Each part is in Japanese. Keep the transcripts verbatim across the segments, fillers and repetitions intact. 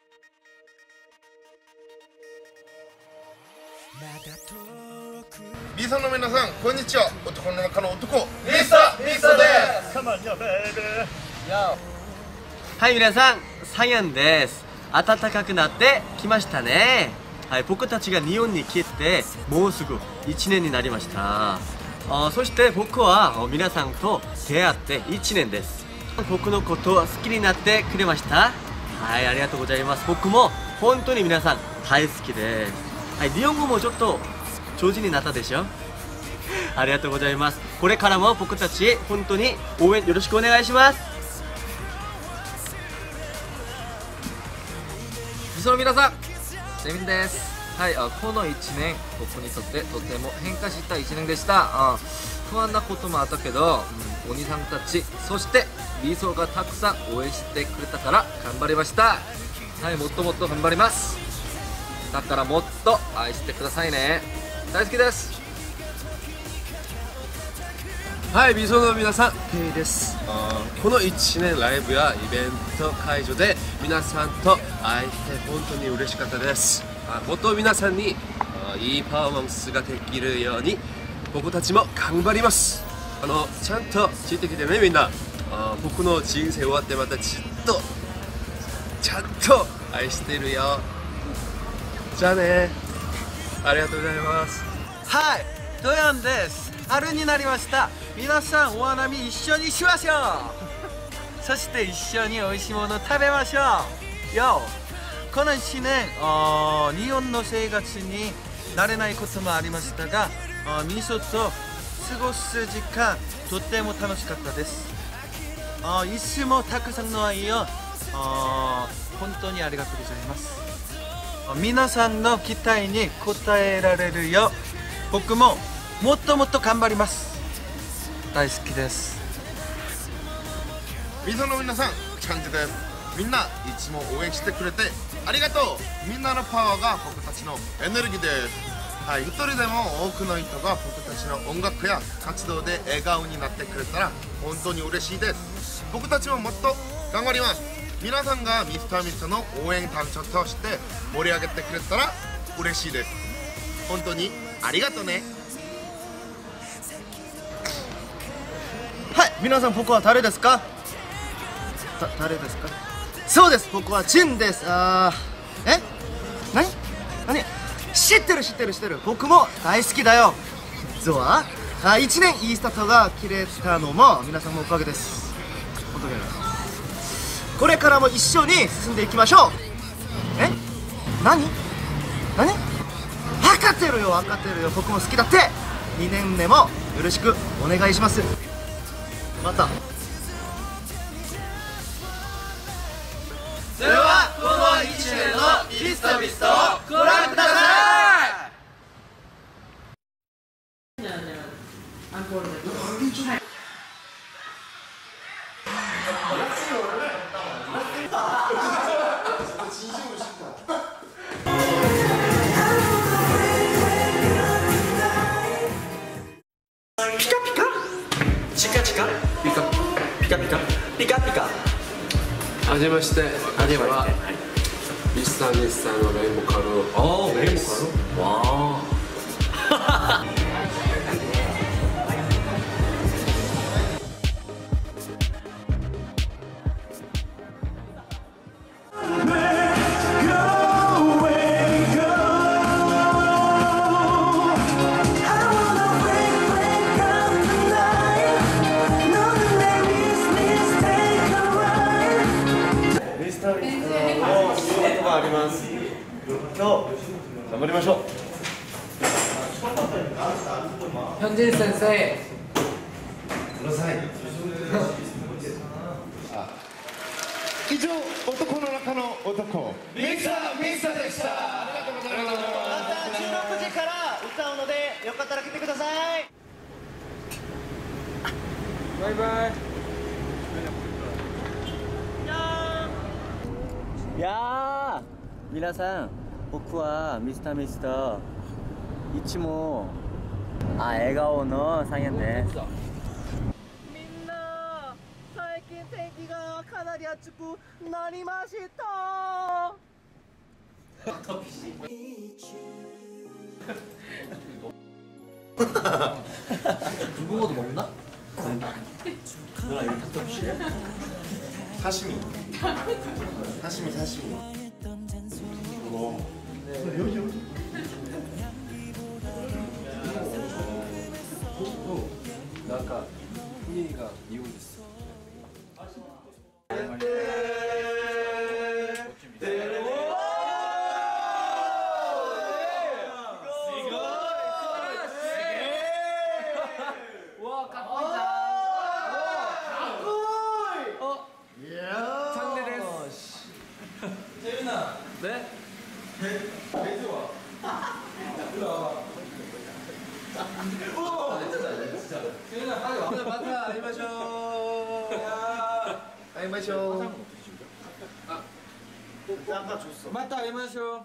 B さんの皆さん、こんにちは。男の中の男、ミスターミスターです。 カモンよベイベー。 はい、皆さん、サヤンです。暖かくなってきましたね。はい、僕たちが日本に来てもうすぐいちねんになりました。あ、そして僕は皆さんと出会っていちねんです。僕のことを好きになってくれました。はい、ありがとうございます。僕も本当に皆さん大好きです。はい、日本語もちょっと上手になったでしょ。ありがとうございます。これからも僕たち本当に応援よろしくお願いします。 みその皆さん、セミンです。はい、あこのいちねん僕にとってとても変化したいちねんでした。あ不安なこともあったけど、うん、お兄さんたちそしてリーソーがたくさん応援してくれたから頑張りました。はい、もっともっと頑張ります。だからもっと愛してくださいね。大好きです。 はい、ビソの皆さん、ケイです。このいちねんライブやイベント会場で皆さんと会えて本当に嬉しかったです。もっと皆さんにいいパフォーマンスができるように僕たちも頑張ります。あのちゃんとついてきてね、みんな。僕の人生終わってまたちっとちゃんと愛してるよ。じゃあね、ありがとうございます。 はい、ドヤンです。春になりました。皆さんお花見一緒にしましょう。そして一緒に美味しいもの食べましょうよ。このいちねん日本の生活に慣れないこともありましたが、みそと過ごす時間とても楽しかったです。いつもたくさんの愛を本当にありがとうございます。皆さんの期待に応えられるよう僕ももっともっと頑張ります。大好きです。 みその皆さん、チャンジです。みんないつも応援してくれてありがとう。みんなのパワーが僕たちのエネルギーです。はい、一人でも多くの人が僕たちの音楽や活動で笑顔になってくれたら本当に嬉しいです。僕たちももっと頑張ります。皆さんがミスターミスターの応援団長として盛り上げてくれたら嬉しいです。本当にありがとうね。 はい、皆さん、僕は誰ですか？だ誰ですか？そうです、僕はジンです。あーえ何何知ってる知ってる知ってる。僕も大好きだよ。実はあいちねんいいスタートが切れたのも皆さんのおかげです。本当にこれからも一緒に進んでいきましょう。え何何分かってるよ分かってるよ。僕も好きだって。にねんめもよろしくお願いします。また。 それはこのいちねんのミスターミスターをご覧ください。ピカピカチカチカピカピカピカピカピカ。 はじめまして。 はじめまして。 ミスターミスターのレインボーカル。 ああ、レインボーカル。わあ。あります。今日頑張りましょう。 ヒョンジン先生。 ください。以上、男の中の男、ミスターミスターでした。ありがとうございます。またじゅうろくじから歌うのでよかったら来てください。 バイバイ。 いやー、皆さん、僕はミスターミスターいつもあ笑顔のサイエンです。 みんな、最近天気がかなり暑くなりました。 중국어도 먹나? 사시미 사시미 사시미 뭔가 분위기가 이혼됐어. 네? 마타 아리마쇼. 아리마쇼. 아까 줬어. 맞다 이마쇼.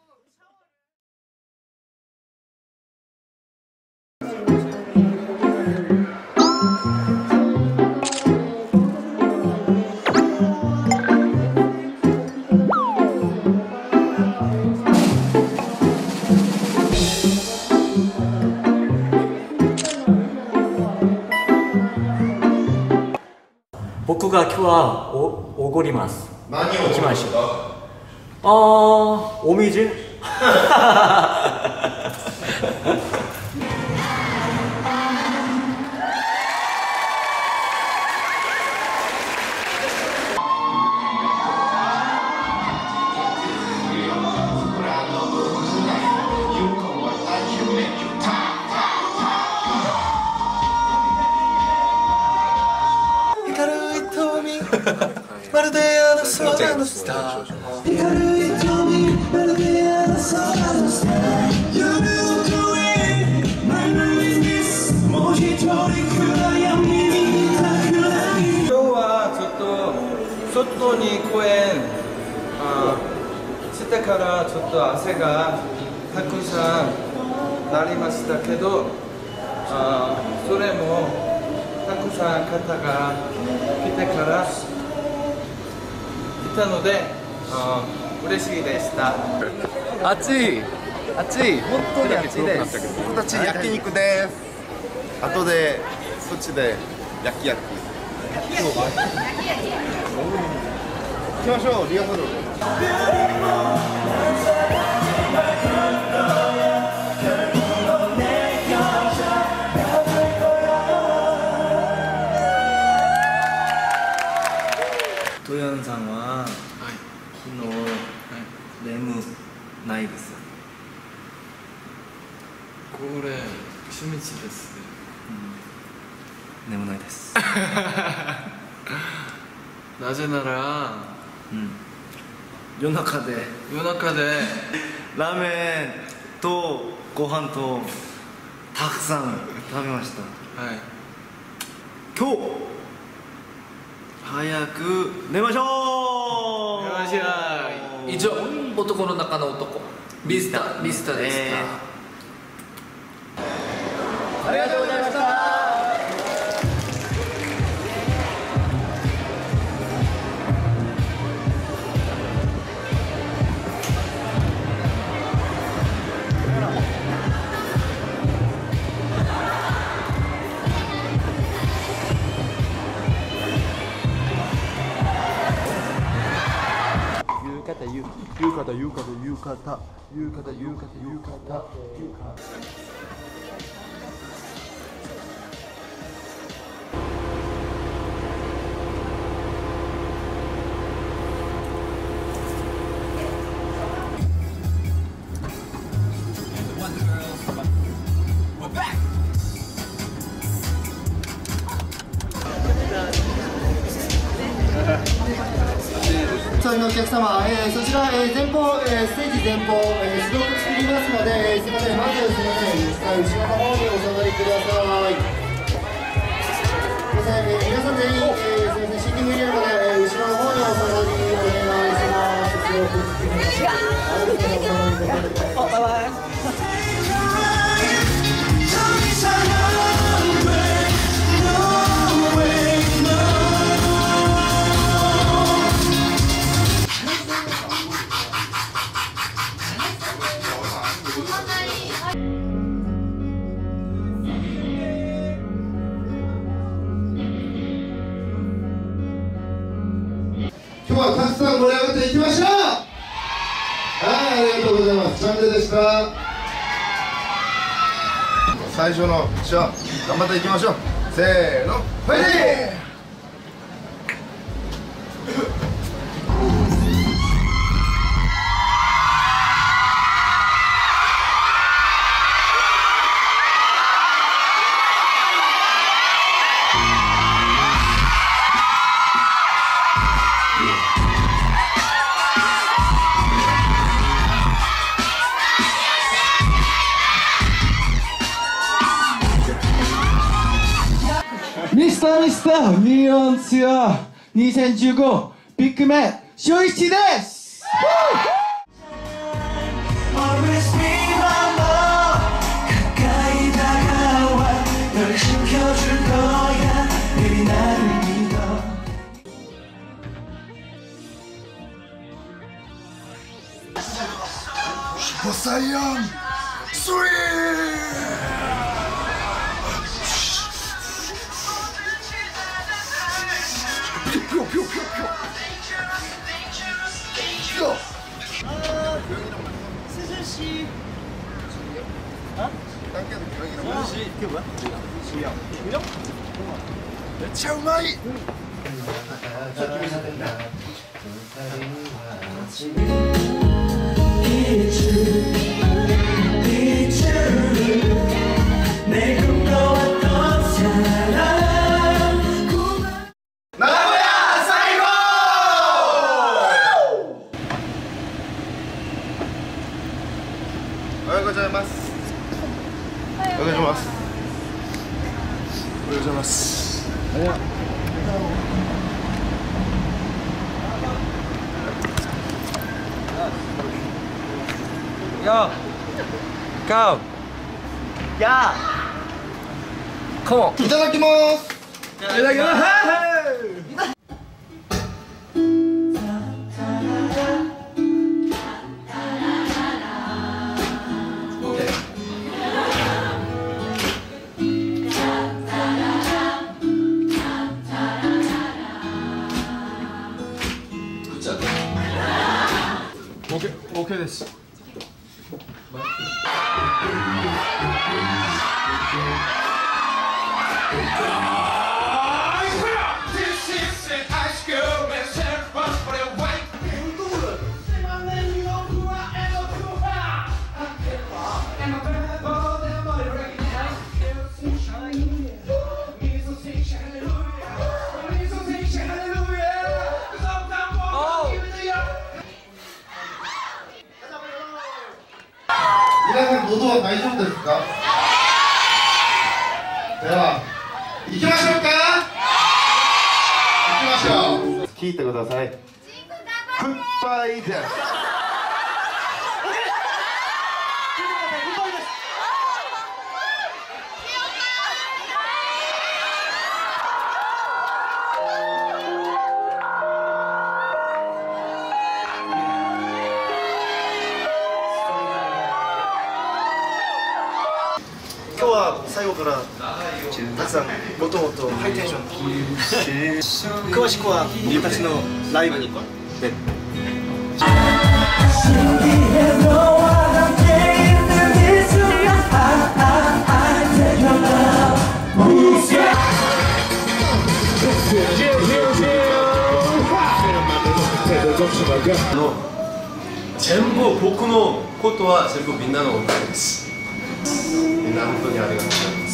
僕が今日はおおごります。 何を行きましょう。あー、お水まるであの空のスター光る瞳まるであの空のスター夜を越え My name is this もう一人暗闇にいたくらい今日はちょっと外に公園あしてからちょっと汗がたくさんなりましたけどあそれもたくさん方が来てから来たので、あ嬉しいでした。 暑い暑い本当に暑いです。 僕たち焼肉です。後でそっちで焼き焼き行きましょう。リハーサルトヨンさんは昨日眠ないです。 これ初日ですね。 眠ないです。 なぜなら、 うん、夜中で夜中でラーメンとご飯とたくさん食べました。 はい。 今日早く寝ましょう。 寝ましょう。 以上男の中の男ビスタビスタでした、 えーありがとうございました。 浴衣浴衣浴衣浴衣浴衣浴衣浴衣お客様、えー、そちら、えー、前方、えー、ステージ前方、えー、スロープ作りますので、えー、すみません、まずすみません、後ろの方にお下がりください。すみません、えー、皆さん全員、えー、すみません、シーティングエリアまで、えー、後ろの方にお下がりお願いします。スロープ作ります。ありがとうございます。バイバイ。 今日はたくさん盛り上がっていきましょう。はい、ありがとうございます。チャンネルでした。 最初のうちは頑張っていきましょう。せーの、ファイティー。 ミスターミスター日本ツアーにせんじゅうごビッグメン翔一です。 ボサイアンスリーめっちゃうまい。おはようございます。おはようございます。おはようございます。 Yo, go. やこいただきます。 いただきます。 オーケーです。 皆さん、喉は大丈夫ですか？では、行きましょうか。行きましょう。聞いてください。グッバイです。 今日は最後からたくさんもともとハイテンション詳しくは僕たちのライブにで全部僕のことは全部みんなのおかげです。みんな本当にありがとうございます。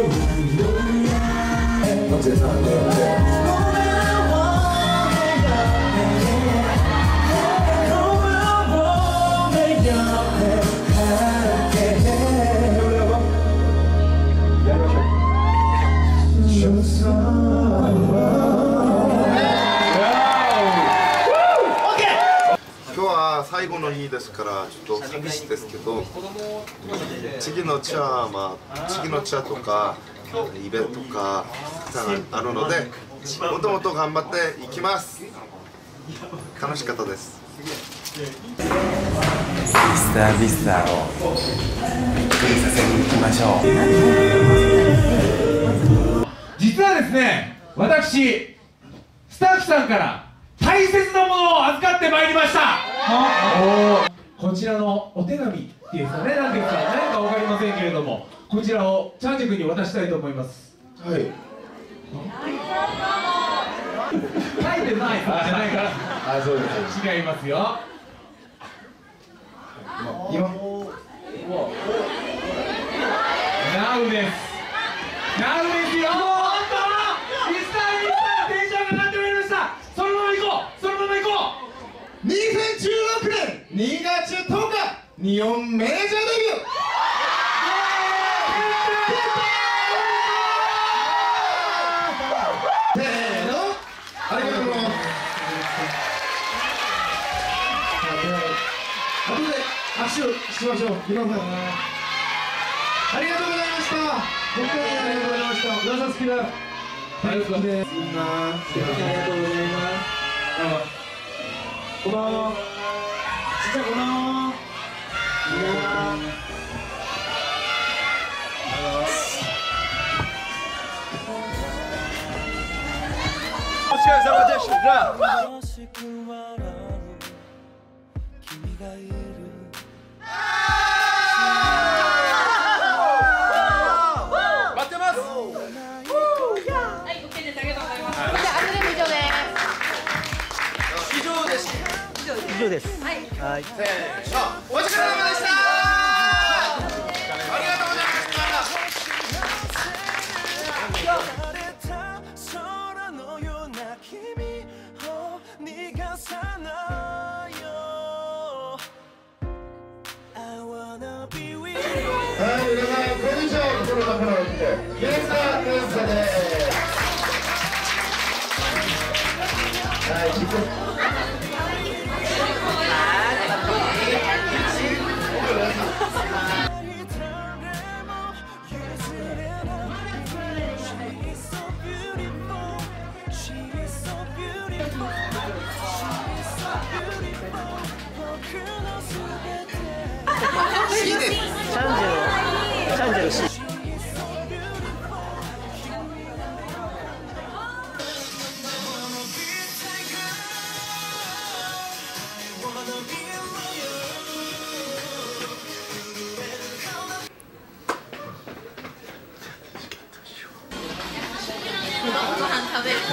今日は最後の日ですからちょっと寂しいですけど、次のツアー、まあ、次のツアーとかイベントとかあるので、もともと頑張っていきます。楽しかったです。 ミスタービスターをクリさせに行きましょう。 実はですね、私スタッフさんから大切なものを預かってまいりました。こちらのお手紙っていうんですかね、なんですか何か分かりませんけれども、こちらをチャンジェ君に渡したいと思います。 はい。 書いてないじゃないから。あ、そうです。違いますよ。今。ナウです。ナウですよ。本当。ミスターミスターテンションが上がってまいりました。そのまま行こう。そのまま行こう。 にせんじゅうろくねんにがつとおか、日本メジャーデビュー。せーの、ありがとうございます。後で握手しましょう。皆さん、ありがとうございました。本当にありがとうございました。皆さん好きだ。ありがとうございます。みんな、ありがとうございます。こんばんは。ちっちゃいこんばんは。いやお疲れ様でした。待ってます。 はい、オッケーです。ありがとうございます。じゃあ、あとでも以上です。 以上です。 以上です。 はい。 はい。 せーの、お疲れ様でした。ありがとうございました。はい、皆さん、こんにちは。心の心を見て、イエスターイエスターです。はい、自己チャンジェロ、チャンジェロ C。 ご飯食べる。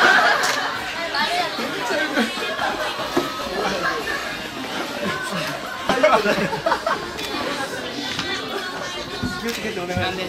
気をつけてお願いします。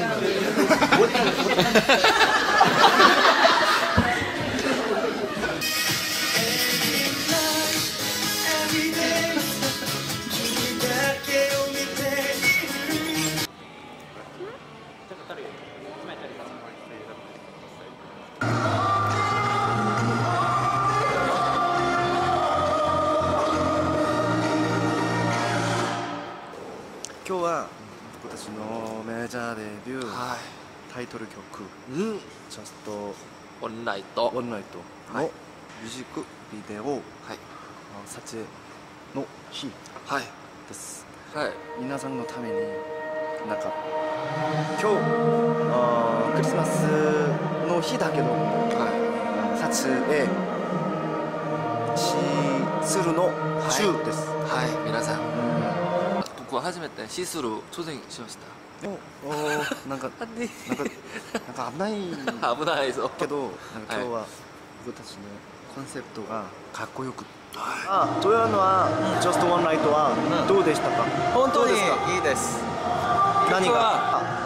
今日は僕たちのメジャーデビュー、はい、タイトル曲「ジャストオンライトワンナイト」のミュージックビデオ、はい、撮影の日です、はい、皆さんのためになんか今日あクリスマスの日だけど、はい、撮影しするの中です。 はい、はい、皆さん、僕は初めてシースルー挑戦しました。 おおなんかなんかなんか危ない危ないぞけど、なんか今日は僕たちのコンセプトがかっこよく、あというのはジャストワンナイトはどうでしたか？ 本当にいいです。 何が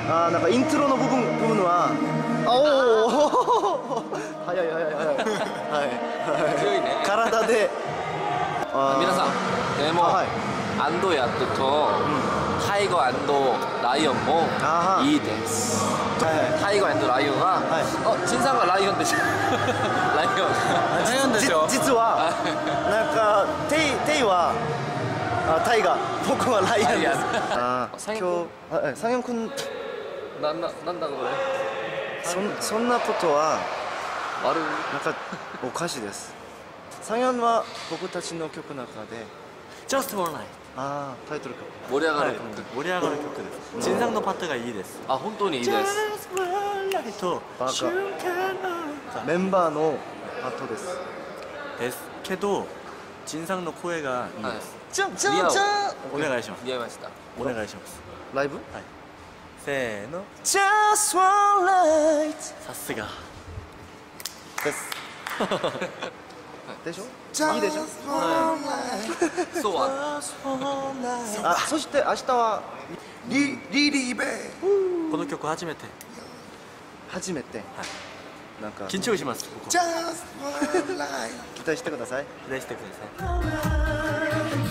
あーなんかイントロの部分部分はあおお早い早い早いはい強いね。 体であー皆さんでもはいアンドヤットとタイガーライオンもあーいいです。 はいはいタイガーライオンは、 はいあ、陳さんがライオンでしょ。ライオン。ライオンでしょ。 じ実はなんかテイテイはあタイガー僕はライオンですあーサン今日あサンヨン君なんだなんだこれ。 そんそんなことは悪い。 なんかおかしいですサンヨンは僕たちの曲の中で Just One Night ああタイトル曲盛り上がる。 盛り上がる曲です。陳さんのパッドがいいです。 あ、本当にいいです。 Just One Night とバカ瞬間のメンバーのパートですですけど陳さんの声がいいです。 じゃんじゃんじゃんお願いします。 似合いました。 お願いします。 ライブせーの。 Just one light さすが。 ですでしょいいでしょそうは。 あそして明日はリリリーベこの曲初めて。 初めてなんか緊張します。ここ期待してください期待してください。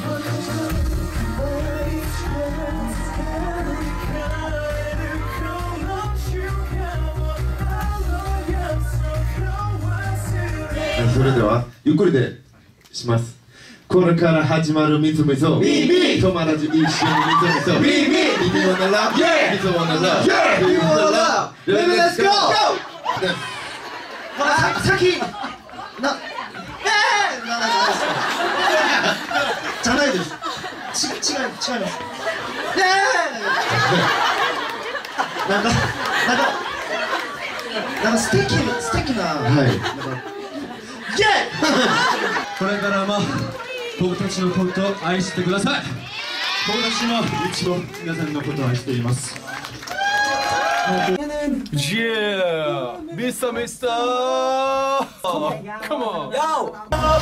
それではゆっくりでします。これから始まるみずみそ友達一緒にみずみそみずわならみずわならみずわなら Let's go! さ先なえーなじゃないですち違い違いますえーなんかなんかなんか素敵素敵なはいイエーこれからも僕たちのことを愛してください。僕たちもいつも皆さんのことを愛しています。Yeah! Mister Mister! Come on! Come on! Yo!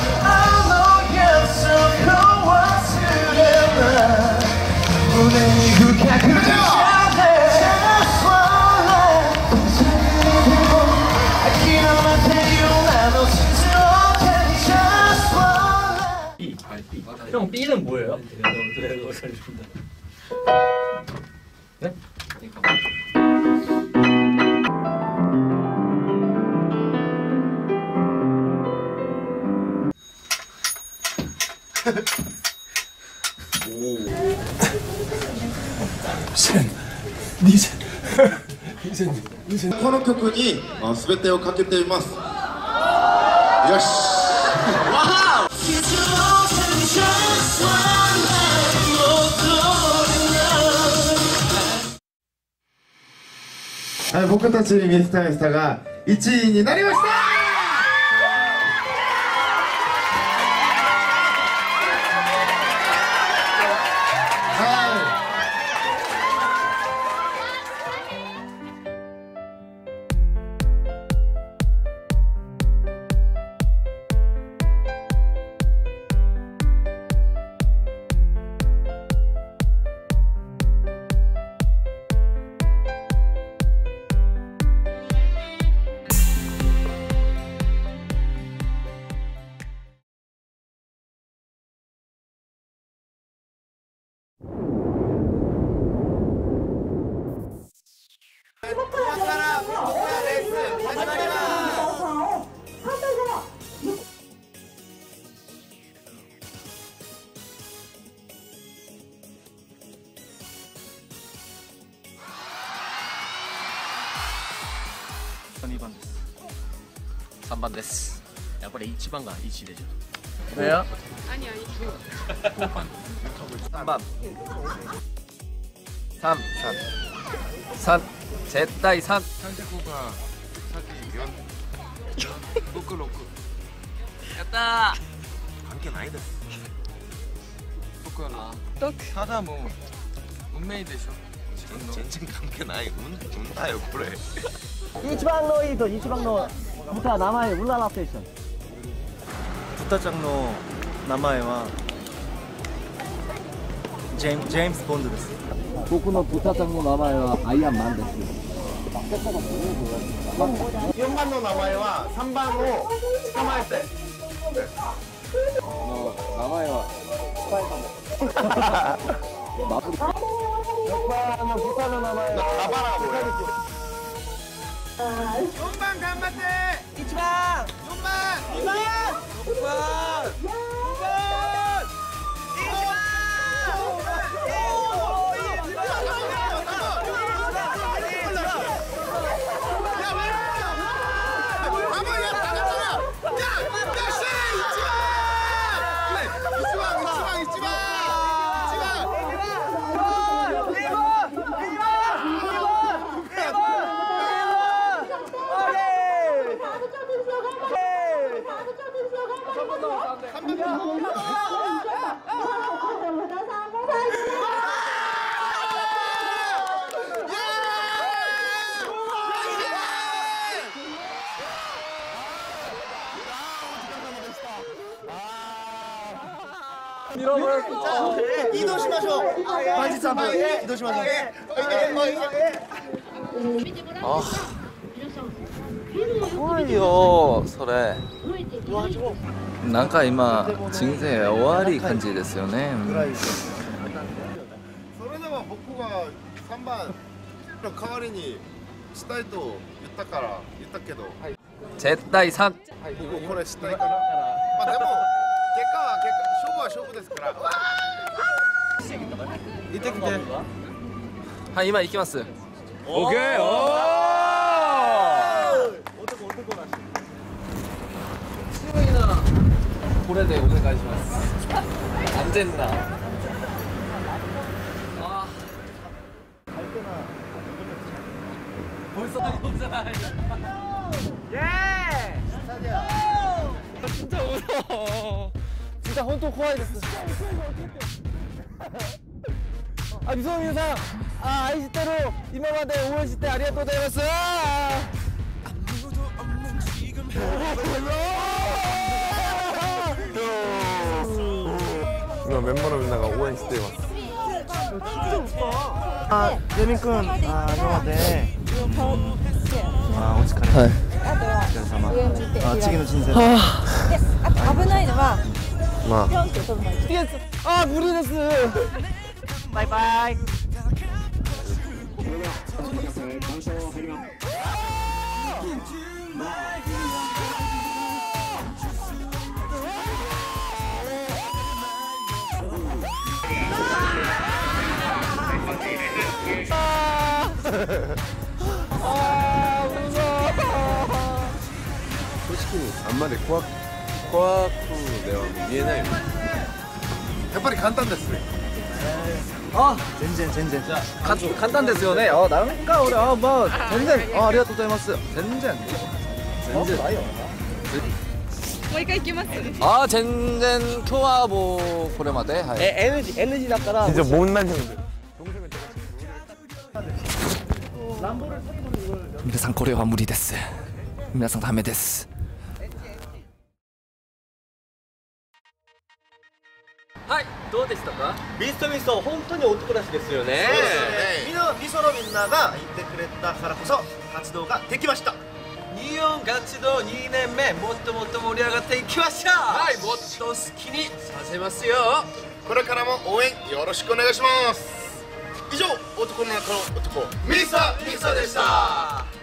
형 B는 뭐예요? 네? 오. この曲に全てをかけています。よし。はい、僕たちミスターミスターがいちいになりました。 にばんです。 さんばんです。 やっぱりいちばんがいちでしょ。 왜요? 아니 아니. 삼 번. 삼. 삼.絶対さん。 산제코가 사기 연 로크 로크 やった関係ないです。 僕はただもう運命でしょ。全然関係ない。運運だよこれ。 一番のいいと一番の歌名前ウララステーション。 ブタちゃんの名前はジェームジェームズ・ボンドです。 僕の豚ちゃんの名前はアイアンマンです。 よんばんの名前はさんばんを捕まえて。 名前はスパイダーマン。バブル。あの豚の名前はババラボや。 よんばん頑張って。いちばん、よんばん、にばん、ろくばん、にばん、 移動しましょう。バンジージャンプ移動しましょう。 あ、怖いよそれ。なんか今人生終わり感じですよね。 それでは僕がさんばんの代わりにしたいと言ったから言ったけど、 絶対さん。 これしたいから。まあでも結果は結果、勝負は勝負ですから。 行ってきて。 はい、今行きます。 オッケー。お男男だし。 強いな。これでお願いします。安全な。あ。벌써 나오잖아. 예! 진짜 무서워. 진짜 혼돈 코아이 됐어. 아, 미소미 유상. 아, 아이시대로 이마마데 오해시대 아리가또 고자이마스. 今メンバーのみんなが応援しています。 あ、ゼミ君、あ、今まで。あ、お疲れ。はい。お疲れ様。あ、次の人生。 危ないのは。 まあ。 あ、無理です。バイバイ。 正直あんまり怖く怖くでは見えないよ。 やっぱり簡単ですね。 あ、全然全然。 か簡単ですよね。あ、なんか俺あまあ全然あありがとうございます。全然全然ないよ。 もう一回行きます。 あ、全然今日はもうこれまで。はい。え、エヌジーエヌジーだから。 진짜 못 만지는데. 皆さんこれは無理です。皆さんダメです。はい、どうでしたか？ ミストミスト本当に男らしいですよね。 みんな、みそのみんなが言ってくれたからこそ活動ができました。 日本活動にねんめ、もっともっと盛り上がっていきましょう。 はい、もっと好きにさせますよ。 これからも応援よろしくお願いします。以上、男の中の男、ミスターミスターでした。